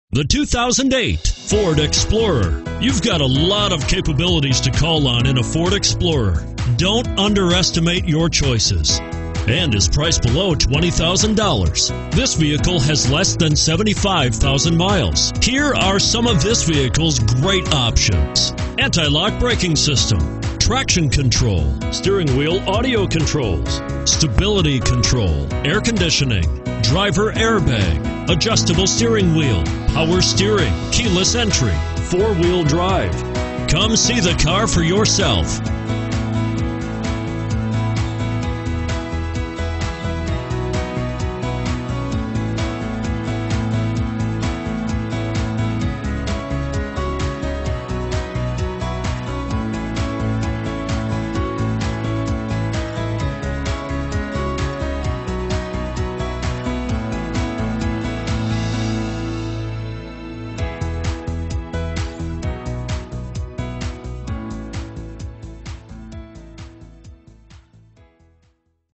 The 2008 Ford Explorer. You've got a lot of capabilities to call on in a Ford Explorer. Don't underestimate your choices. And is priced below $20,000. This vehicle has less than 75,000 miles. Here are some of this vehicle's great options: anti-lock braking system, traction control, steering wheel audio controls, stability control, air conditioning, driver airbag, adjustable steering wheel, power steering, keyless entry, four-wheel drive. Come see the car for yourself.